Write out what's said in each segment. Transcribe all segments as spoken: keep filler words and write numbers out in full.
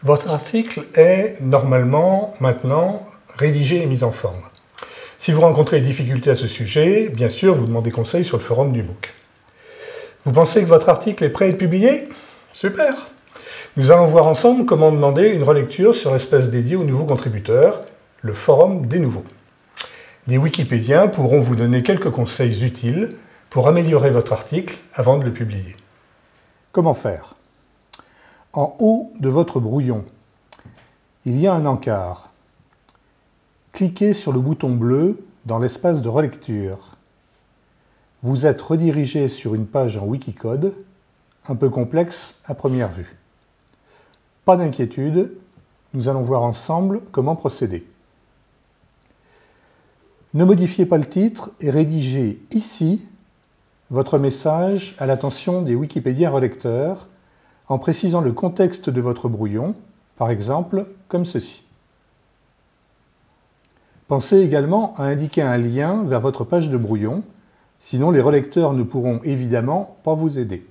Votre article est normalement maintenant rédigé et mis en forme. Si vous rencontrez des difficultés à ce sujet, bien sûr, vous demandez conseil sur le forum du MOOC. Vous pensez que votre article est prêt à être publié? Super! Nous allons voir ensemble comment demander une relecture sur l'espace dédié aux nouveaux contributeurs, le forum des nouveaux. Des wikipédiens pourront vous donner quelques conseils utiles pour améliorer votre article avant de le publier. Comment faire? En haut de votre brouillon, il y a un encart. Cliquez sur le bouton bleu dans l'espace de relecture. Vous êtes redirigé sur une page en Wikicode, un peu complexe à première vue. Pas d'inquiétude, nous allons voir ensemble comment procéder. Ne modifiez pas le titre et rédigez ici votre message à l'attention des Wikipédiens relecteurs en précisant le contexte de votre brouillon, par exemple comme ceci. Pensez également à indiquer un lien vers votre page de brouillon, sinon les relecteurs ne pourront évidemment pas vous aider.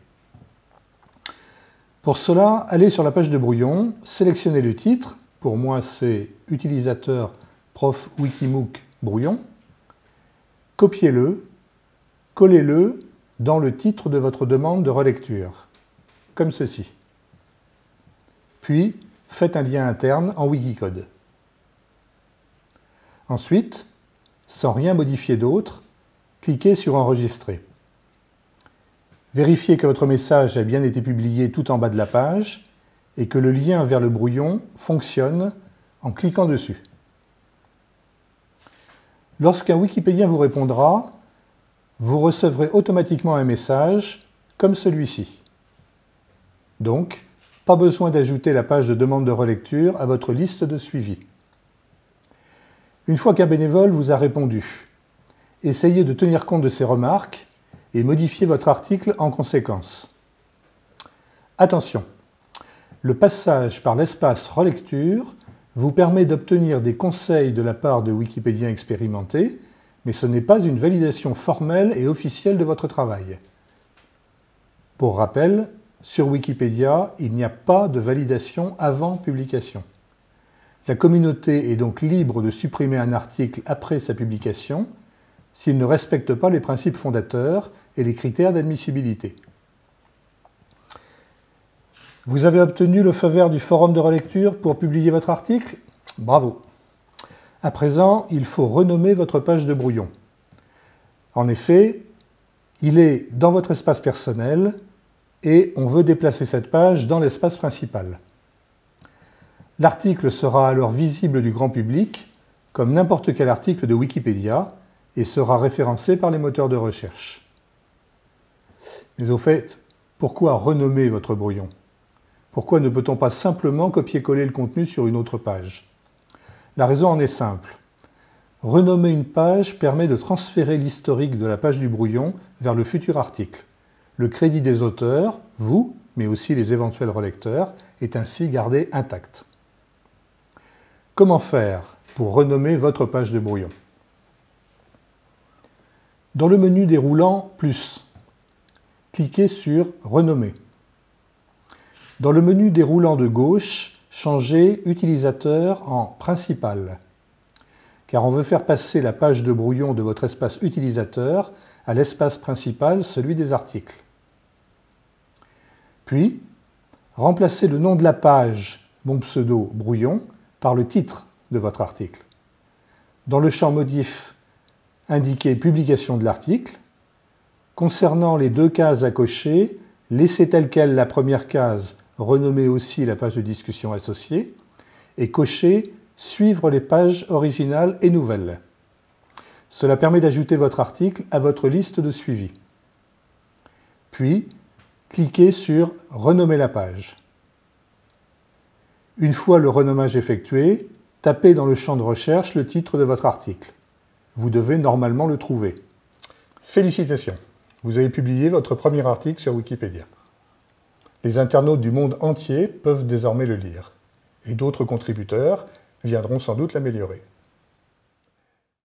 Pour cela, allez sur la page de brouillon, sélectionnez le titre, pour moi c'est « Utilisateur prof Wikimook brouillon », copiez-le, collez-le dans le titre de votre demande de relecture, comme ceci. Puis, faites un lien interne en Wikicode. Ensuite, sans rien modifier d'autre, cliquez sur « Enregistrer ». Vérifiez que votre message a bien été publié tout en bas de la page et que le lien vers le brouillon fonctionne en cliquant dessus. Lorsqu'un Wikipédien vous répondra, vous recevrez automatiquement un message comme celui-ci. Donc, pas besoin d'ajouter la page de demande de relecture à votre liste de suivi. Une fois qu'un bénévole vous a répondu, essayez de tenir compte de ces remarques et modifiez votre article en conséquence. Attention, le passage par l'espace relecture vous permet d'obtenir des conseils de la part de Wikipédiens expérimentés, mais ce n'est pas une validation formelle et officielle de votre travail. Pour rappel, sur Wikipédia, il n'y a pas de validation avant publication. La communauté est donc libre de supprimer un article après sa publication s'il ne respecte pas les principes fondateurs et les critères d'admissibilité. Vous avez obtenu le feu vert du forum de relecture pour publier votre article? Bravo! À présent, il faut renommer votre page de brouillon. En effet, il est dans votre espace personnel et on veut déplacer cette page dans l'espace principal. L'article sera alors visible du grand public, comme n'importe quel article de Wikipédia, et sera référencé par les moteurs de recherche. Mais au fait, pourquoi renommer votre brouillon? Pourquoi ne peut-on pas simplement copier-coller le contenu sur une autre page? La raison en est simple. Renommer une page permet de transférer l'historique de la page du brouillon vers le futur article. Le crédit des auteurs, vous, mais aussi les éventuels relecteurs, est ainsi gardé intact. Comment faire pour renommer votre page de brouillon? Dans le menu déroulant « Plus », cliquez sur « Renommer ». Dans le menu déroulant de gauche, changez « Utilisateur » en « Principal », car on veut faire passer la page de brouillon de votre espace utilisateur à l'espace principal, celui des articles. Puis, remplacez le nom de la page, mon pseudo brouillon, par le titre de votre article. Dans le champ modif, indiquez publication de l'article. Concernant les deux cases à cocher, laissez telle quelle la première case, renommez aussi la page de discussion associée, et cochez suivre les pages originales et nouvelles. Cela permet d'ajouter votre article à votre liste de suivi. Puis, cliquez sur renommer la page. Une fois le renommage effectué, tapez dans le champ de recherche le titre de votre article. Vous devez normalement le trouver. Félicitations, vous avez publié votre premier article sur Wikipédia. Les internautes du monde entier peuvent désormais le lire, et d'autres contributeurs viendront sans doute l'améliorer.